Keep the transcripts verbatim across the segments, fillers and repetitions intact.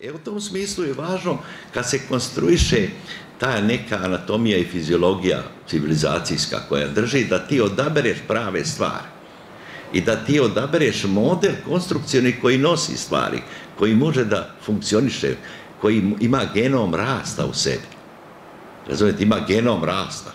E u tom smislu je važno kad se konstruiše ta neka anatomija i fiziologija civilizacijska koja drži da ti odabereš prave stvari i da ti odabereš model konstrukcioni koji nosi stvari, koji može da funkcioniše, koji ima genom rasta u sebi. Razumijete, ima genom rasta.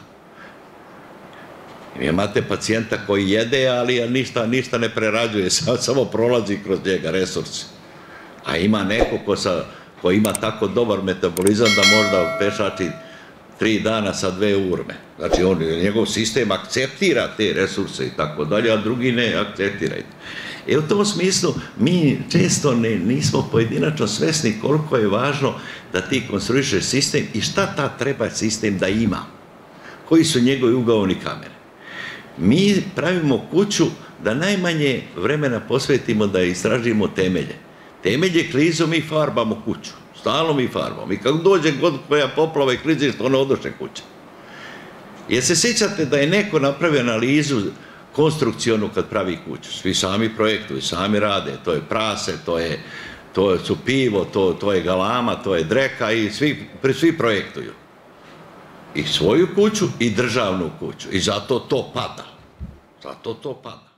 Imate pacijenta koji jede, ali ništa, ništa ne prerađuje, samo prolazi kroz njega resursi. A ima neko ko, sa, ko ima tako dobar metabolizam da možda pešači tri dana sa dve urme. Znači, on, njegov sistem akceptira te resurse i tako dalje, a drugi ne akceptiraju. E u tom smislu mi često ne, nismo pojedinačno svesni koliko je važno da ti konstruišeš sistem i šta ta treba sistem da ima. Koji su njegovi ugaoni kamere. Mi pravimo kuću da najmanje vremena posvetimo da istražimo temelje. Temelje klizu mi farbamo kuću. Stalno mi farbamo. I kako dođe god koja poplava i kliziš, to ne odoše kuća. Jer se sjećate da je neko napravio analizu konstrukcijonu kad pravi kuću. Svi sami projektuju, sami rade. To je prase, to je, to su pivo, to, to je galama, to je dreka i svi, svi projektuju. I svoju kuću i državnu kuću. I zato to pada. Zato to pada.